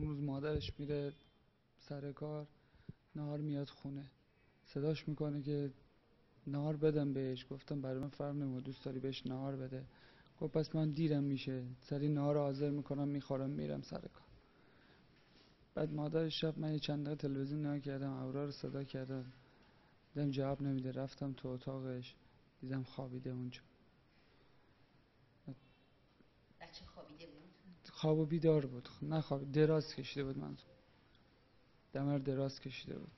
اون روز مادرش میره سر کار، نهار میاد خونه، صداش میکنه که نهار بدم بهش. گفتم برای من فرق نمیکنه، دوست داری بهش نهار بده؟ گفت پس من دیرم میشه، سری نهار حاضر میکنم میخورم میرم سر کار. بعد مادر شب من یه چند دقیقه تلویزیون نگاه کردم، اورا رو صدا کردم، دیدم جواب نمیده، رفتم تو اتاقش، دیدم خوابیده اونجا. بچه خوابیده بود؟ خواب و بیدار بود، نه خواب، دراز کشیده بود، من دمر دراز کشیده بود.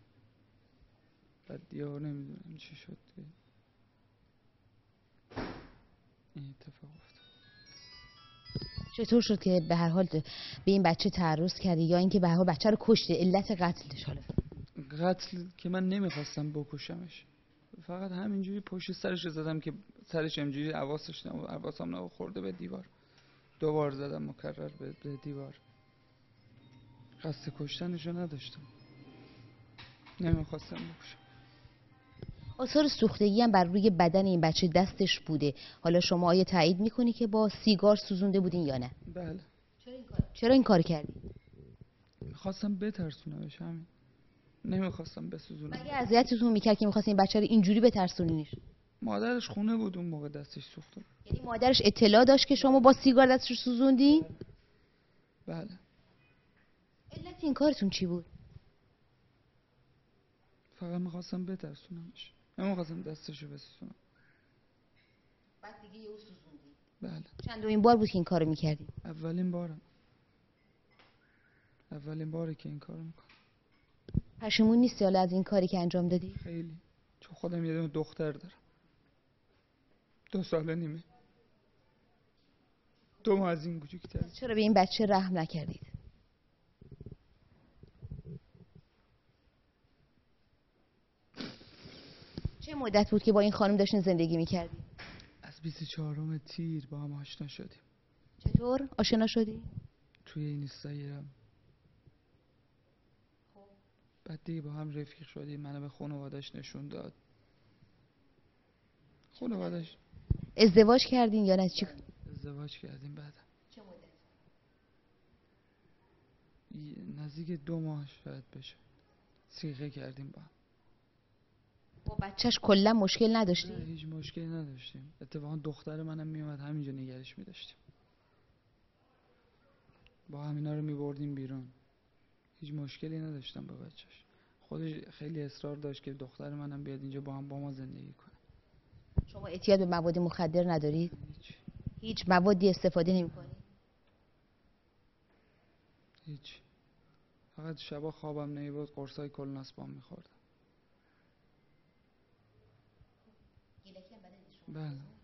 بعد دیگه نمیدونم چی شد دیگه. این اتفاق افتاد. چطور شد که به هر حال به این بچه تعرض کردی یا اینکه به هر حال بچه رو کشتی؟ علت قتلش حالا؟ قتل که من نمیخواستم بکشمش، فقط همینجوری پشت سرش زدم که سرش اینجوری حواسم نبود، خورده به دیوار. 2 بار زدم مکرر به دیوار. قصد کشتنشو نداشتم، نمیخواستم بکشم. آثار سوختگی هم بر روی بدن این بچه دستش بوده. حالا شما آیا تایید میکنی که با سیگار سوزونده بودین یا نه؟ بله. چرا این کار کردی؟ میخواستم بترسونمش، همین. نمیخواستم بسوزونم. مگه اذیتتون میکرد که میخواستین بچه رو اینجوری بترسونینش؟ مادرش خونه بود اون موقع، دستش سوخته. یعنی مادرش اطلاع داشت که شما با سیگار دستش سوزوندین؟ بله. علت این کارتون چی بود؟ فقط میخواستم بترسونمش، نمیخواستم دستشو بسوزونم. بعد دیگه یهو سوزوندی؟ بله. چندمین بار بود که این کارو میکردی؟ اولین باره که این کارو میکنم. پشیمون نیستی حالا از این کاری که انجام دادی؟ خیلی، چون خودم یه دونه دختر دارم، 2 سال نیمه، 2 ماه از این کوچیک‌تر. چرا به این بچه رحم نکردید؟ چه مدت بود که با این خانم داشتین زندگی میکردی؟ از 24 تیر با هم آشنا شدیم. چطور آشنا شدی؟ توی اینستاگرام. بعد دیگه با هم رفیق شدیم، منو به خانواده‌اش نشون داد. خانواده‌اش. ازدواج کردین یا نه؟ چی؟ ازدواج کردیم. بعد چه مدت؟ نزدیک 2 ماه شاید بشه. صیغه کردیم با هم. با بچهش کلا مشکل نداشتی؟ نه، هیچ مشکلی نداشتیم. اتفاقا دختر منم میومد همینجا نگرش می‌داشتیم. با هم اینا رو می‌بردیم بیرون. هیچ مشکلی نداشتم با بچهش. خودش خیلی اصرار داشت که دختر منم بیاد اینجا با ما زندگی کنه. شما اعتیاد به مواد مخدر ندارید؟ هیچ موادی استفاده نمی‌کنید؟ هیچ. فقط شبا خوابم نمیبرد، قرصای کلناس با هم می‌خوردم. بله.